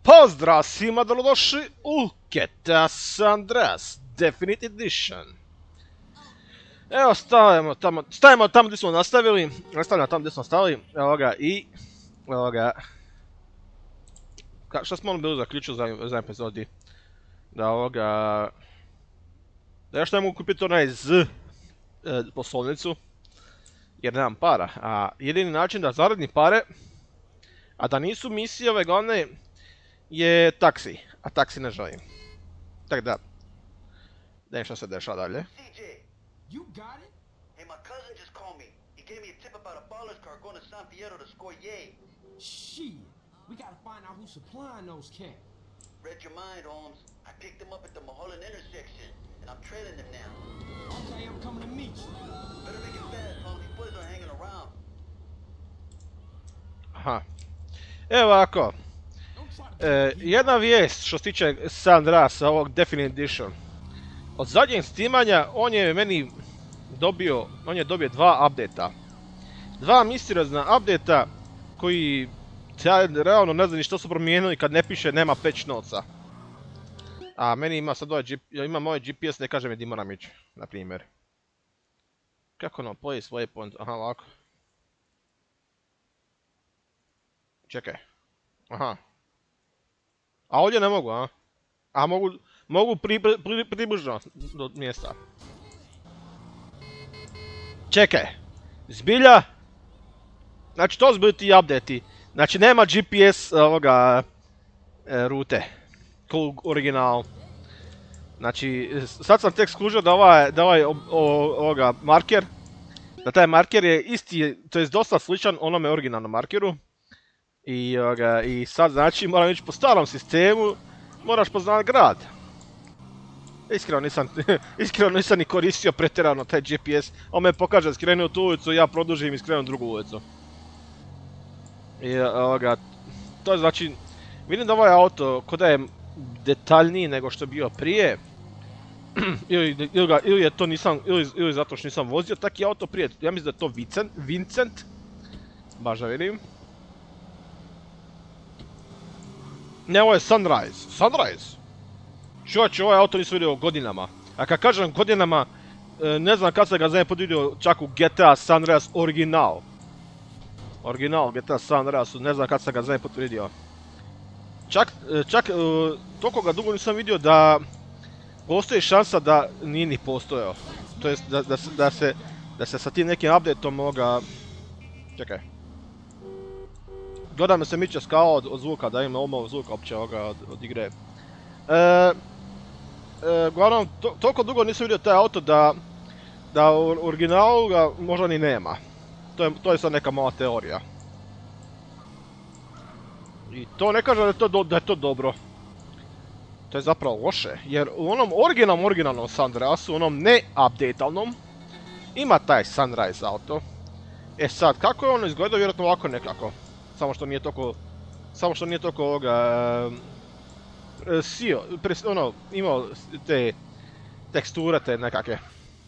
Pozdrav svima, dobrodošli u GTA San Andreas Definite Edition. Evo, stavimo tamo gdje smo nastavili, nastavljamo tamo gdje smo stali, evo ga i, evo ga. Šta smo bili zaključili za epizodi? Da ovoga, da još ne mogu kupiti onaj poslovnicu, jer nemam para, a jedini način da zaradim pare, a da nisu misije ove glavne, je taksi, a taksi ne želim. Tak da, da što se dešava dalje. You got it? Hey, my cousin just called me. He gave me a tip about a baller's car going to San Fierro to score yay. Shit, we gotta find out who's supplying those cats. Read your mind, Holmes. I picked him up at the Mulholland intersection, and I'm trailing him now. Okay, I'm coming to meet you. Better make it fast, Holmes. These boys are hanging around. Aha. Evo ovako. Jedna vijest što se tiče San Andreasa, ovog Definite Edition. Od zadnjeg snimanja on je dobio dva update-a. Dva misteriozna update-a koji ja realno ne znam ni što su promijenili kad ne piše nema patch notes-a. A meni ima sad imam ovaj GPS, ne kaže mi di moram ići, na primjer. Kako ono, place waypoint, aha ovako. Čekaj, aha. A ovdje ne mogu, a? A mogu približno do mjesta. Čekaj, zbilja? Znači to zbilja ti update-i. Znači nema GPS ovoga rute, ko u originalu. Znači, sad sam tek skužio da ovaj ovoga marker, da taj marker je isti, to je dosta sličan onome originalnom markeru. I sad znači moram ići po starom sistemu, moraš poznat grad. Iskreno nisam ni koristio pretjerano taj GPS, on me pokaže skrenu u tu ulicu, ja produžim i skrenu u drugu ulicu. To je znači, vidim da ovaj auto ko da je detaljniji nego što je bio prije. Ili je to nisam, ili zato što nisam vozio taki auto prije, ja mislim da je to Vincent. Baš da vidim. Ne, ovo je Sunrise. Čovječe, ovaj auto nisam vidio godinama. A kad kažem godinama, ne znam kad sam ga zadnji put vidio čak u GTA San Andreas original. Original GTA San Andreasu, ne znam kad sam ga zadnji put vidio. Čak toliko ga dugo nisam vidio da postoji šansa da nije ni postojao. To jest da se sa tim nekim updateom moga... Čekaj. Gleda me se miče skala od zvuka, da ima omao zvuka opće od igre. Uglavnom, toliko dugo nisam vidio taj auto da u originalu ga možda ni nema. To je sad neka mala teorija. I to ne kaže da je to dobro. To je zapravo loše, jer u onom originalnom San Andreasu, onom ne-updatalnom, ima taj Sunrise auto. E sad, kako je ono izgledao, vjerojatno ovako nekako. Samo što nije toliko ovoga... imao te teksture te nekakve.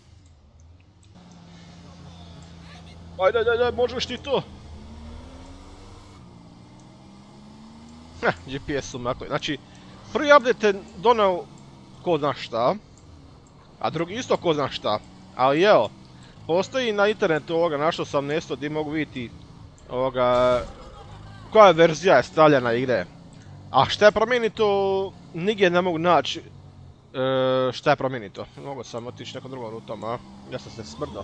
Ajde, možeš ti to? GPS su makli. Znači, prvi update je doneo ko zna šta, a drugi isto ko zna šta. Ali evo, postoji na internetu našao sam mjesto gdje mogu vidjeti koja verzija je stavljena igre. A šta je promijenito, nigdje ne mogu naći šta je promijenito. Mogu sam otići nekom drugom rutom, a? Ja sam se smrdao.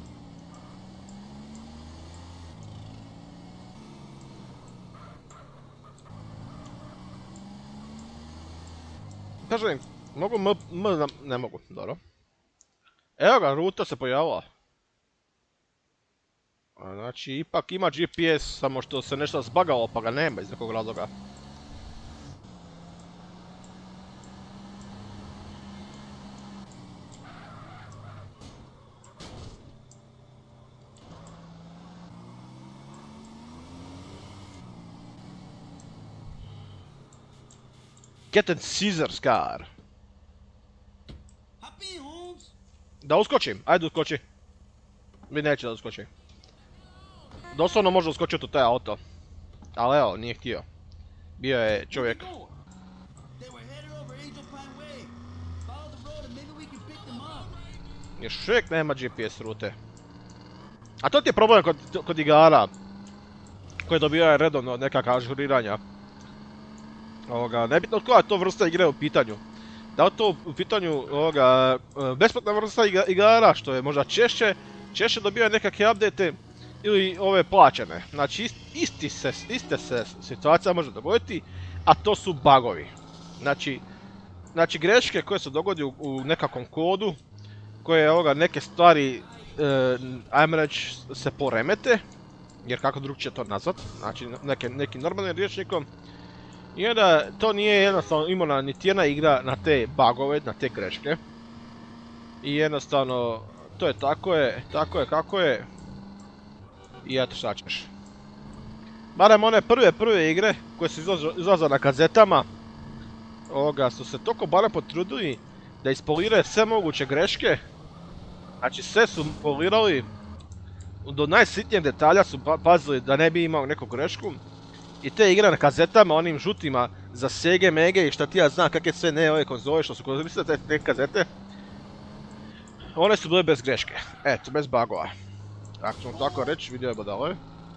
Kažem, mogu ne mogu, dobro. Evo ga, ruta se pojavila. Znači, ipak ima GPS, samo što se nešto zbagalo pa ga nema iz nekog razloga. Get in Caesar's car. Da uskočim, ajde uskoči. Mi neće da uskoči. Doslovno može uskočiti u taj auto. Ali evo, nije htio. Bio je čovjek. They were headed over Angel Pine Way. Follow the road and maybe we can pick them up. Još uvijek nema GPS rute. A to ti je problem kod igara koje dobijaju redovno nekakva ažuriranja. Nebitno koja je to vrsta igre u pitanju. Da li to u pitanju besplatna vrsta igara, što je možda češće dobijaju nekakve update ili ove plaćene. Znači iste se situacija može dogoditi, a to su bugovi. Znači greške koje se dogodi u nekakvom kodu, koje neke stvari, ajmo reći, se poremete, jer kako drugčije to nazvat, znači nekim normalnim rječnikom. I onda to nije jednostavno imala niti jedna igra na te bugove, na te greške. I jednostavno, to je tako je kako je. I eto šta ćeš. Barem one prve igre koje su izlazile na kazetama, su se toliko barem potrudili da ispoliraju sve moguće greške. Znači sve su polirali, do najsitnijeg detalja su pazili da ne bi imao neku grešku. I te igre na kazetama, onim žutima za Sega, Mege i šta ti ja znam kakve sve ne ove konzole što su koristile te kazete, one su bile bez greške, eto, bez bugova. Ako ćemo tako reći, vidio je badale.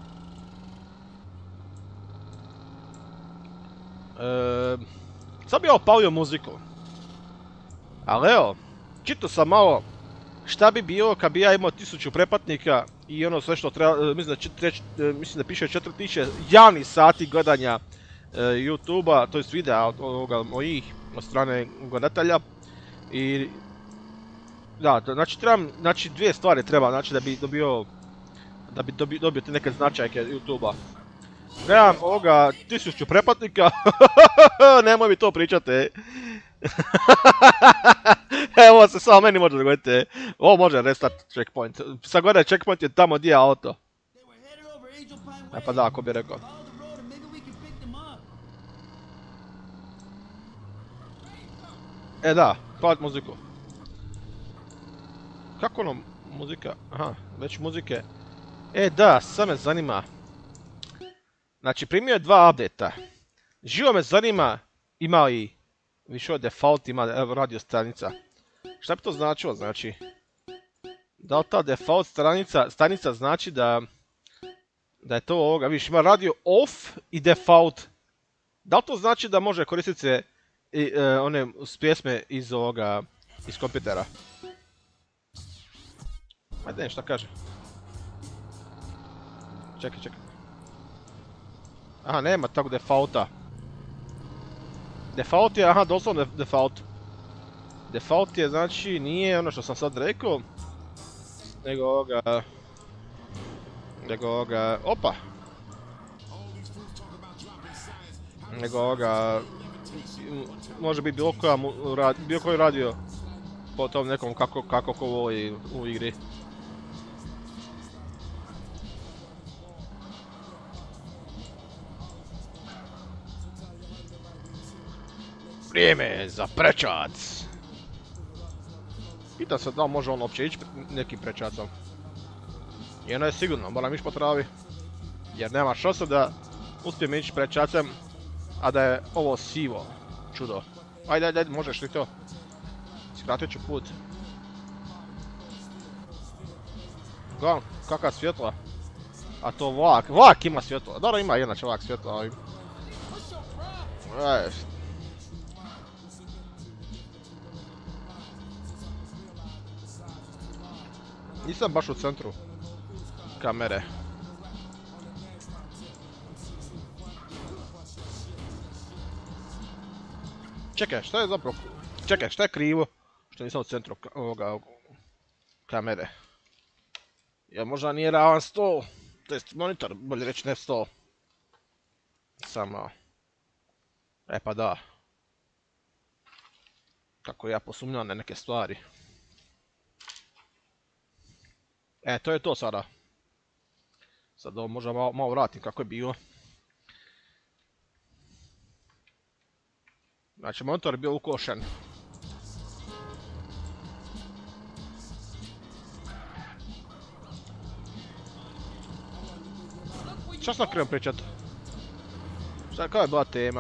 Sad bi ja opalio muziku. Ali evo, čitao sam malo šta bi bilo kad bi ja imao 1000 pretplatnika i ono sve što treba, mislim da piše 4000 javnih sati gledanja YouTube-a, to jest videa od mojih, od strane gledatelja. I da, znači dvije stvari treba, znači da bi dobio te neke značajke YouTube-a. Trebam 1000 pretplatnika, nemoj mi to pričati. Evo se samo meni može dogoditi. Ovo može restart checkpoint. Sad gledaj, checkpoint je tamo gdje je auto. E pa da, ako bi rekao. E da, palit muziku. Kako ono muzika? Aha, već muzike. E da, sad me zanima. Znači primio je 2 update-a. Živo me zanima ima li više od default ima radio stanica. Šta bi to značilo, znači? Da li ta default stanica znači da je to vidiš, ima radio off i default. Da li to znači da može koristiti se one pjesme iz kompjutera? Ajde, šta kaže? Čekaj. Aha, nema tako defaulta. Default je, aha, doslovno default. Default je, znači, nije ono što sam sad rekao, nego opa! Nego može biti bilo koji radio po tom nekom kako ko voli u igri. Vrijeme za prečac! Pitam se da li može on uopće ići nekim prečacom. I ono je sigurno, moram ići po travi. Jer nema šanse da uspijem ići prečacem, a da je ovo sivo. Čudo. Ajde, možeš li to? Skratit ću put. Gledam, kakva svjetla. A to vlak ima svjetlo. Dobro, ima jednače vlak svjetla, ali... Nisam baš u centru kamere. Čekaj, šta je zapravo... Čekaj, šta je krivo? Što nisam u centru kamere. Jer možda nije ravan stol. To jest monitor, bolje reći ne stol. Samo... E pa da. Kako ja posumnjam na neke stvari. E, to je to sada. Sad ovo možda malo vratim kako je bilo. Znači, monitor je bio ukošen. Šta sam krenuo pričat? Sad, koja je bila tema?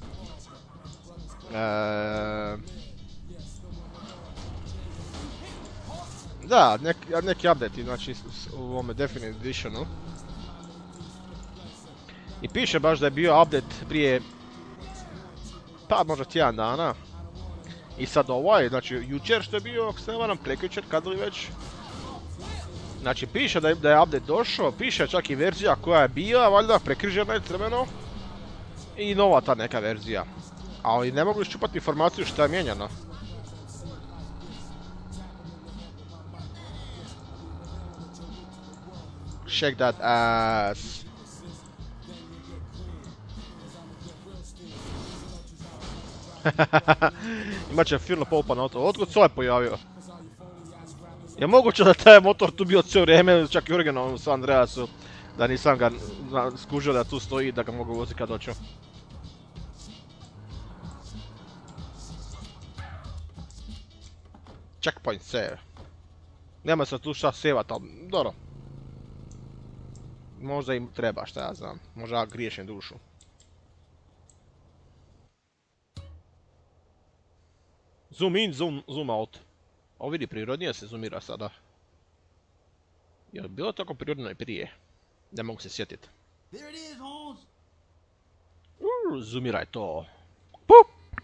Da, neki update, znači u ovome Definitive Editionu. I piše baš da je bio update prije, pa možda tjedan dana. I sad ovaj, znači jučer što je bio, ako se ne varam, prekjučer, kad li već. Znači piše da je update došao, piše čak i verzija koja je bila, valjda prekrižena je crveno. I nova ta neka verzija. Ali ne mogu iščupati informaciju šta je mijenjano. Shake that ass. Imaće firno poupan auto. Otkud se ovaj pojavio? Je moguće da taj motor tu bio cijelo vrijeme, čak i originalno u San Andreasu, da nisam ga skužio da tu stoji, da ga mogu voziti kad doću. Checkpoint save. Nema se tu šta sevat, ali dobro. Možda im treba, šta ja znam. Možda ja griješim dušu. Zoom in, zoom out. Ovo vidi, prirodnije se zoomira sada. Je li bilo tako prirodno i prije? Ne mogu se sjetiti. Zoomiraj to. Pup!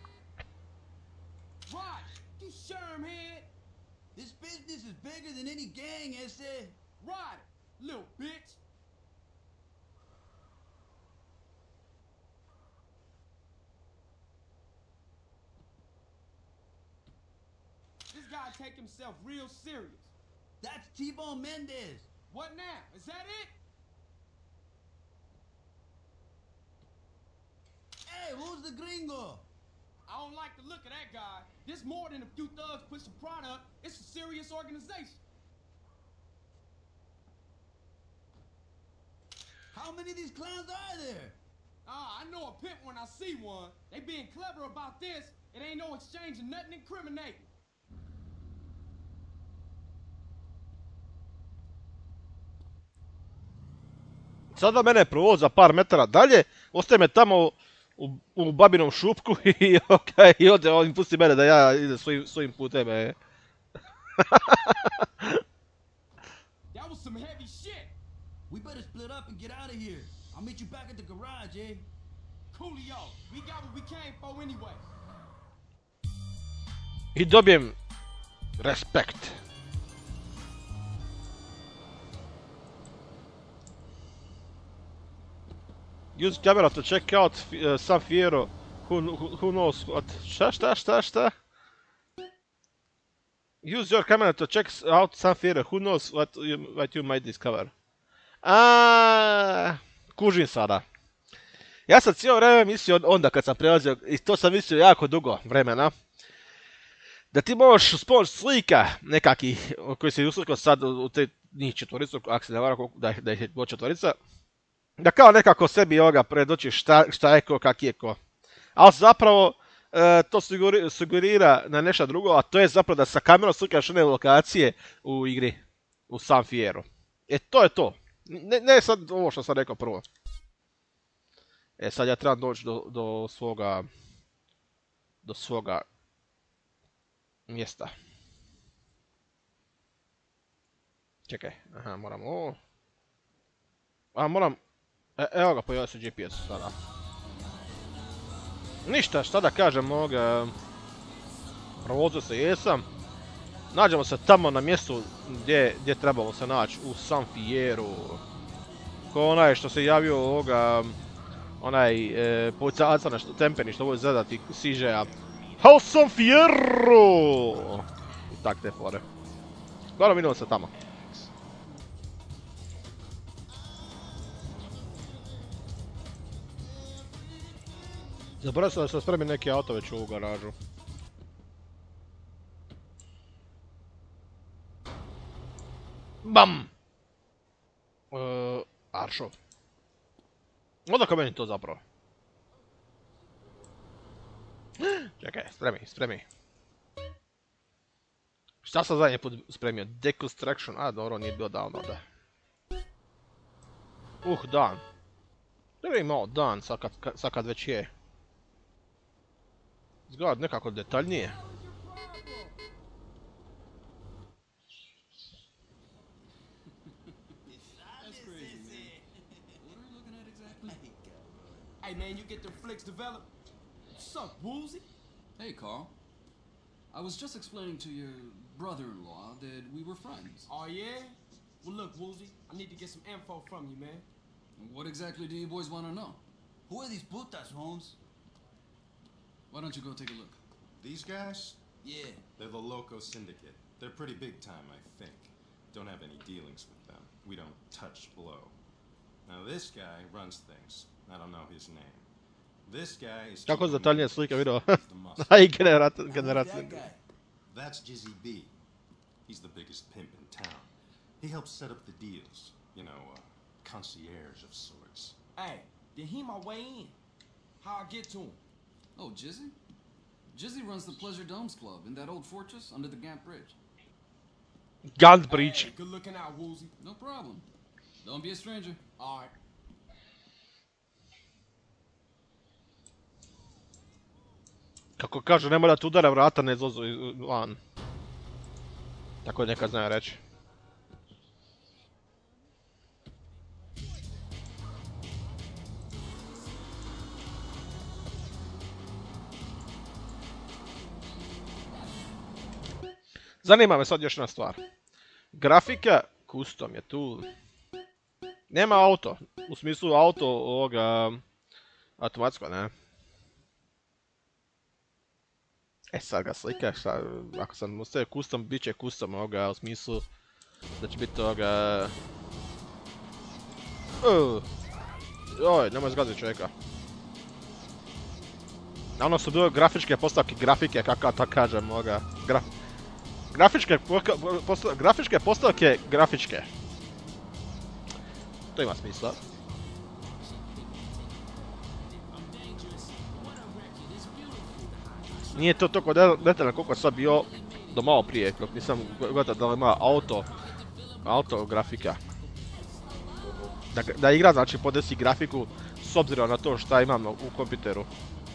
This business is bigger than any gang, Ese. Ryder, little bitch. This guy take himself real serious. That's T-Bone Mendez. What now? Is that it? Hey, who's the gringo? I don't like the look of that guy. This more than a few thugs pushing product. It's a serious organization. How many of these clowns are there? I know a pimp when I see one. They being clever about this. It ain't no exchange of nothing incriminating. Sada mene provoza par metara dalje, ostaje me tamo u babinom šupku i ode on pusti mene da ja idem svojim putem. That was some heavy shit. We better split up and get out of here. I'll meet you back at the garage, eh? Coolio, we got what we came for anyway. I dobijem respekt. Use camera to check out San Fierro. Who knows what? Šta? Use your camera to check out San Fierro. Who knows what you might discover. Kužim sada. Ja sam cijelo vrijeme mislio onda kad sam prelazio, i to sam mislio jako dugo vremena, da ti možeš s pomoć slika nekakih koji se uslikao sad u te njih četvoricu, ako se ne varam da ih je bilo četvorica, da kao nekako sebi predočiš šta je ko, kak je ko. Ali zapravo to sugerira na nešto drugo, a to je zapravo da sa kamerom slikaš one lokacije u igri, u San Fierro. To je to. Ne sad ovo što sam rekao prvo. Sad ja trebam doći do svoga mjesta. Čekaj, moram ovo. Moram... Evo ga, pojavio se GPS sada. Ništa, šta da kažem ovoga... Provozio se jesam. Nađemo se tamo na mjestu gdje trebamo se naći, u San Fierro. Ko onaj što se javio ovoga... Onaj policajac na tempeni što ovo zadati CJ-a. Hao San Fierro! I tak te fore. Dobro, vidimo se tamo. Zaboravio sam da se spremi neki auto već u ovu garažu. BAM! Aršo. Odakle meni to zapravo? Čekaj, spremi. Šta sam zadnji put spremio? Deconstruction, dobro, nije bilo downloada. Dan. Treba imao dan, sad kad već je. Izgleda nekako detaljnije. Hey man, you get the flicks developed? What's up, Woolsey? Hey, Carl. I was just explaining to your brother-in-law that we were friends. Oh yeah? Well look, Woolsey, I need to get some info from you, man. What exactly do you boys want to know? Who are these putas, Holmes? Why don't you go take a look? These guys? Yeah. They're the Loco Syndicate. They're pretty big time, I think. Don't have any dealings with them. We don't touch blow. Now this guy runs things. I don't know his name. This guy is... Kako detaljnije slika video. He's the muscle. Aj, Who's generacija. that guy? That's Jizzy B. He's the biggest pimp in town. He helps set up the deals. You know, concierge of sorts. Hey, then he my way in. How I get to him? Oh, Jizzy? Jizzy runs the Pleasure Domes Club in that old fortress under the Gant Bridge. Gant Bridge. Hey, good looking out, Woolsey. No problem. Don't be a stranger. Alright. Kako kažu, nema da tu udara vrata, ne izlazu van. Tako je nekad znaju reći. Zanima me sad još jedna stvar. Grafika, custom je tu. Nema auto, u smislu auto ovoga automatsko, ne? E sad ga slika, šta, ako sam ostavio custom, bit će custom ovoga u smislu da će biti ovoga... Oj, nemoj zgaziti čovjeka. Ono su bile grafičke postavke, grafike, kako tako kažem, ovoga... Grafičke postavke, grafičke. To ima smisla. Nije to toliko detaljno koliko sam bio do malo prije, dok nisam gledao da li ima auto grafika. Da igra znači podesi grafiku s obzirom na to šta imam u kompjuteru.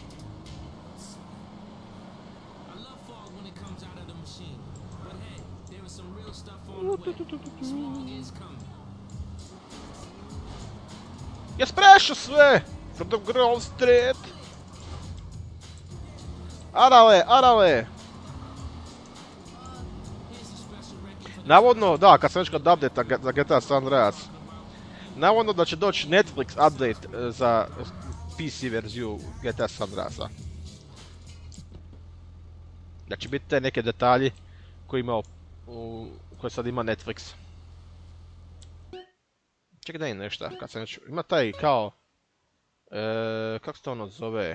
Ja sprešao sve! From the Grove Street! Arale! Navodno, da, kad sam već kod update za GTA San Andreas. Navodno da će doći Netflix update za PC verziju GTA San Andreasa. Da će biti te neke detalji koje sad ima Netflix. Čekaj da je nešto, kad sam već... Ima taj kao... kako se to ono zove?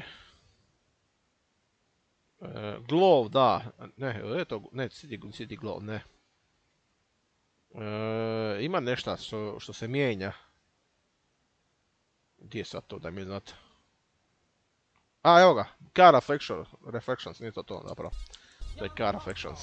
Glow, da. Ne, je to... Ne, City Glow, ne. Ima nešto što se mijenja. Gdje je sad to da mi znate? A, evo ga. Car Reflections, nije to zapravo. To je Car Reflections.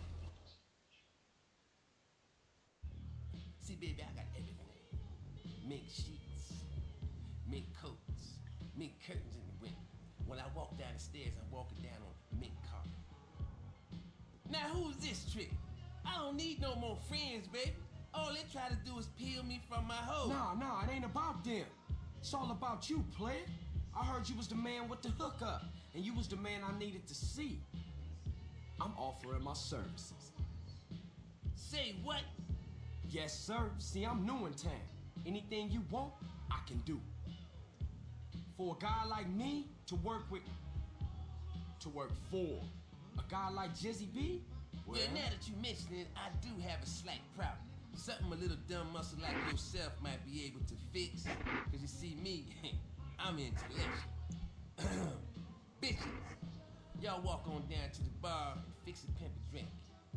See, baby, I got everything. Mink sheets, mink coats, mink curtains in the window. When I walk down the stairs, I'm walking down on mink carpet. Now, who's this trick? I don't need no more friends, baby. All they try to do is peel me from my hoe. Nah, it ain't about them. It's all about you, player. I heard you was the man with the hookup, and you was the man I needed to see. I'm offering my services. Say what? Yes, sir. See, I'm new in town. Anything you want, I can do. For a guy like me to work with, to work for a guy like Jizzy B, well, Yeah, now that you mention it, I do have a slight problem. Something a little dumb muscle like yourself might be able to fix. Cause you see me, I'm intellectual. Bitches, y'all walk on down to the bar and fix a pimp a drink.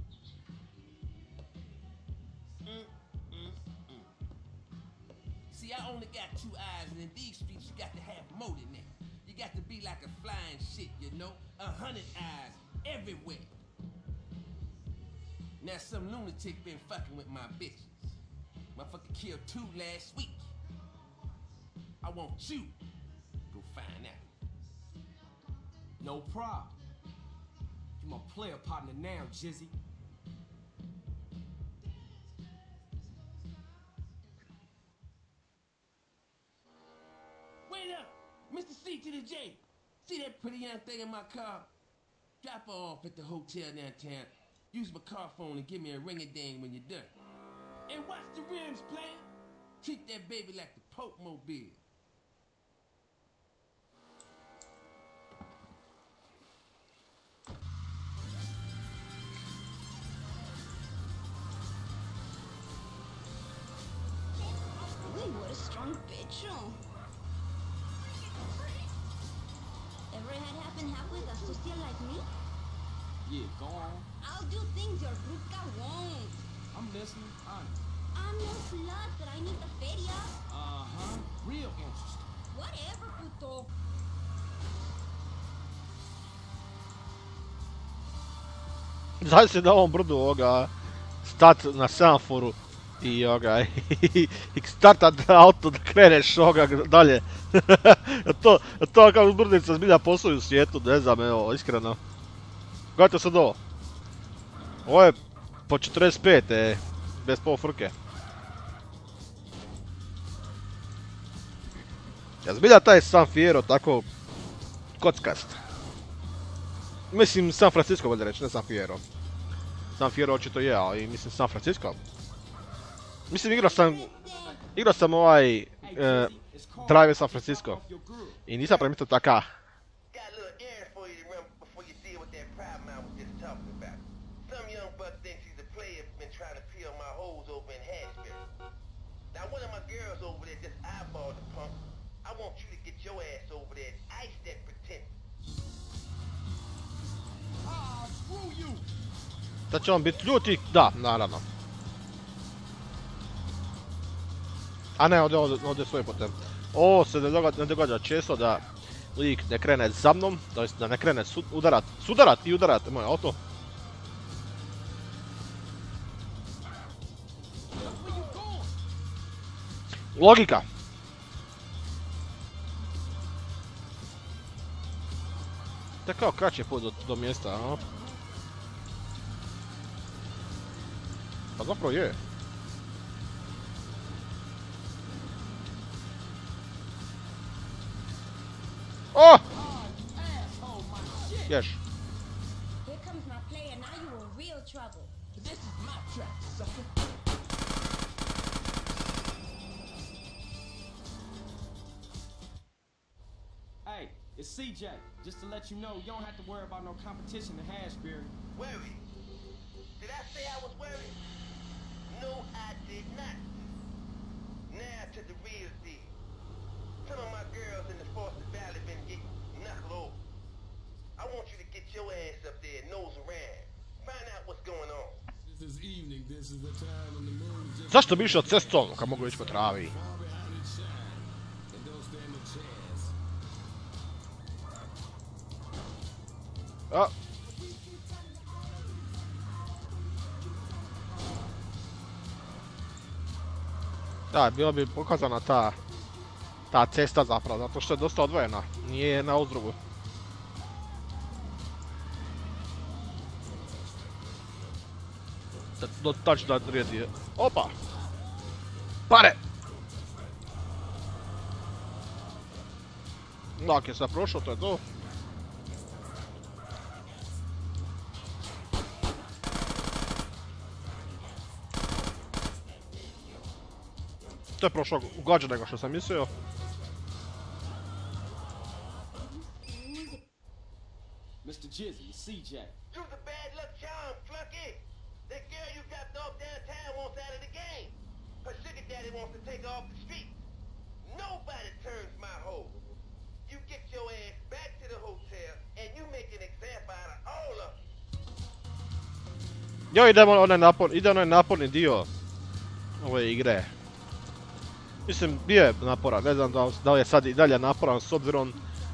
See, I only got 2 eyes, and in these streets, you got to have more than that. You got to be like a flying shit, you know? 100 eyes everywhere. Now, some lunatic been fucking with my bitches. Motherfucker killed 2 last week. I I want you. Go find out. No problem. You're my player partner now, Jizzy. Wait up! Mr. C to the J. See that pretty young thing in my car? Drop her off at the hotel downtown. Use my car phone and give me a ring-a-ding when you're done. And watch the rims, player. Treat that baby like the Pope Mobile. Wait, what a strong bedroom. Ever had happen halfway a social like me? Yeah, go on. I'll do things your brutka won't. I'm listening, honest. I'm no slut, but I need the feria. Uh-huh. Real interesting. Whatever, puto. Znaš se na ovom brdu stat na semaforu i i startat auto da kreneš dalje. To kao uzbrdica zbilja postoji u svijetu, ne znam, evo, iskreno. Gledajte sad ovo. Ovo je po 45, bez pol frke. Ja zbilja taj San Fierro tako kockast. Mislim San Francisco bolje reći, ne San Fierro. San Fierro očito je, ali mislim San Francisco. Mislim igrao sam Drive San Francisco. I nisam primijetio taka. Got a little errand for you to run before you deal with that problem I was just talking about. Some young buck thinks he's a player, been trying to peel my hoes over in Hatchbury. Now one of my girls over there just eyeballed the punk. I want you to get your ass over there and ice that pretend. Ah, screw you! Da će on biti ljuti? Da, naravno. A ne, ovdje svoj putem. Ovo se ne događa često da lik ne krene za mnom, to jest da ne krene sudarat moj auto. Logika. To je kao kraći put do mjesta, a? Pa zapravo je. Oh! Yes. Here comes my player, now you in real trouble. This is my track, sucker. Hey, it's CJ. Just to let you know, you don't have to worry about no competition in Hashberry. Worried? Did I say I was worried? No, I did not. Now to the real deal. Some of my girls in the Foster Valley been getting knuckled over. I want you to get your ass up there, nose around. Find out what's going on. Zašto bi išao cestom kad mogu ići po travi? A. Da, bilo bi pokazana ta cesta zapravo, zato što je dosta odvojena, nije na uzdrugu. Tač da redi. Opa! Pare! Dak je sad prošao, to je to. To je prošlo glađe nego što sam mislio. Mr. Jizzy, CJ. You're the bad luck charm, flunky. That girl you dropped off downtown wants out of the game. Her sugar daddy wants to take her off the street. Nobody turns my hoe. You get your ass back to the hotel and you make an example out of all of them. Jo, ide onaj naporni dio ove igre. Mislim, bio je naporan, ne znam da li je sad i dalje naporan s obzirom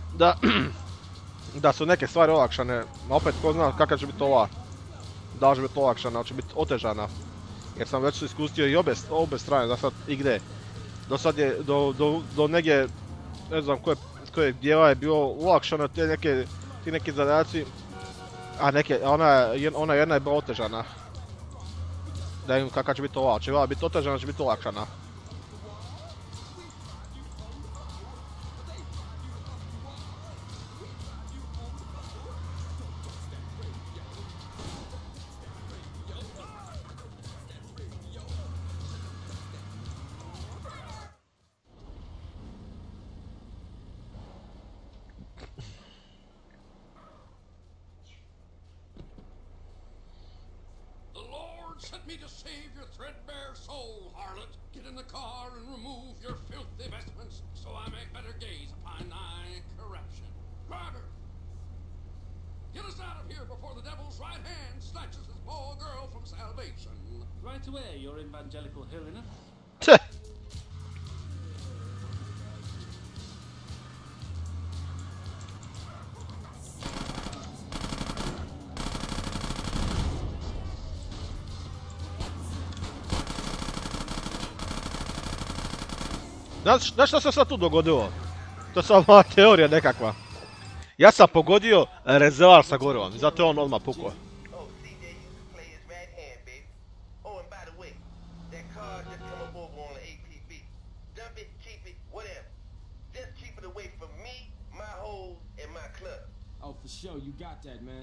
da su neke stvari olakšane, opet ko zna kakva će biti ova, da li će biti olakšana, ali će biti otežana. Jer sam već iskustio i obe strane za sad igre. Do sad je, do negdje ne znam kojeg dijela je bilo ulakšano ti neki zadaci, a ona jedna je bila otežana. Da im kakva će biti ova, će ova biti otežana, će biti ulakšana. Sent me to save your threadbare soul, harlot. Get in the car and remove your filthy vestments, so I may better gaze upon thy corruption. Carter! Get us out of here before the devil's right hand snatches this poor girl from salvation. Right away, your evangelical holiness. Znaš šta se sad tu dogodilo? To je samo moja teorija nekakva. Ja sam pogodio rezervoar sa gorivom, zato je on odmah pukao. Oh, CJ used to play his right hand, baby. Oh, and by the way, that car just come up over on the APB. Dump it, keep it, whatever. Just keep it away from me, my hoes, and my club. Oh, for sure, you got that, man.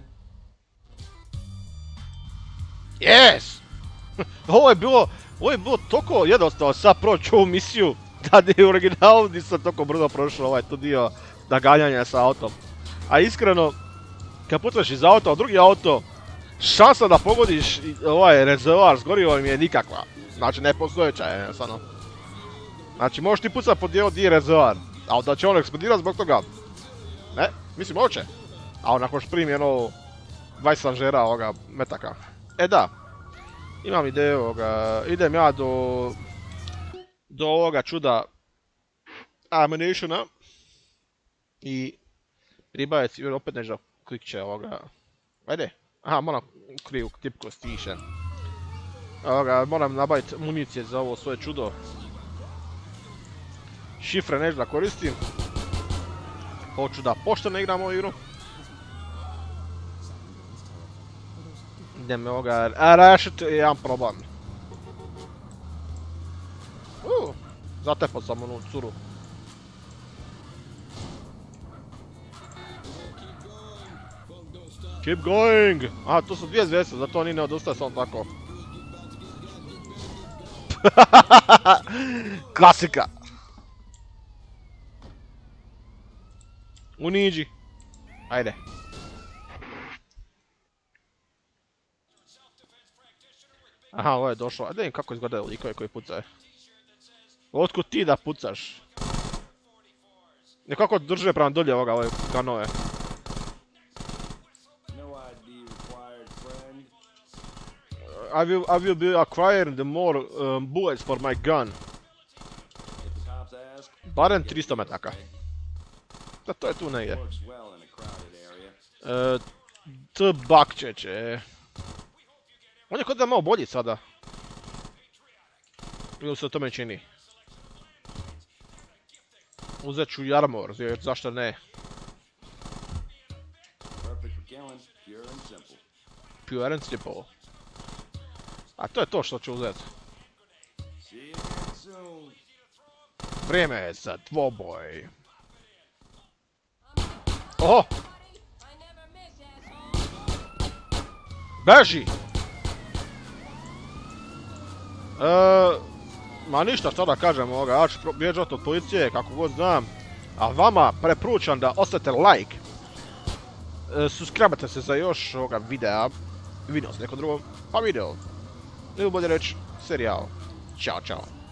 Yes! Ovo je bilo toliko jednostavno sad proći ovu misiju, da je u originalu nisam toliko brzo prošao tu dio naganjanja sa autom. A iskreno, kad putuješ iz auta u drugi auto, šansa da pogodiš ovaj rezervoar s gorivom je nikakva. Znači nepostojeća je jednostavno. Znači možeš ti pucat po dijelu di je rezervoar, ali da će on eksplodirat zbog toga, ne, mislim hoće. A onako što primi jedno 20 sanžera ovoga metaka. E da, imam ideju ovoga, idem ja do ovoga čuda ammunitiona i ribajec opet nešto klikće ovoga, ajde, aha moram krivu tipku stiše. Ovoga, moram nabaviti municije za ovo svoje čudo. Šifre nešto da koristim. Hoću da pošteno igram ovu igru. Idem ovoga rešiti jedan problem. Zatepao sam onu curu. Keep going! Aha, to su dvije zvijezde, zato oni ne odustaje samo tako. Klasika! Uniđi! Ajde. Aha, ovo je došlo. Ajde vidim kako izgledaju likove koji pucaju. Otkud ti da pucaš? Nekako drže prema dolje ovoga, ove kanove. I will be acquiring more bullets for my gun. Barem 300 metaka. Da, to je tu negdje. Bakčeće. On je kod da malo bolji sada. Ili se to me čini. Uzet ću i armor, jer zašto ne? Pure and simple. A to je to što ću uzeti. Vrijeme je za dvoboj. Oho! Beži! Ma ništa što da kažem ovoga, ja ću bježati od policije kako god znam. A vama preporučam da ostavite like. Subscribe-te se za još ovoga videa. Video s nekom drugom, pa video. Ili bolje reći, serijal. Ćao, čao.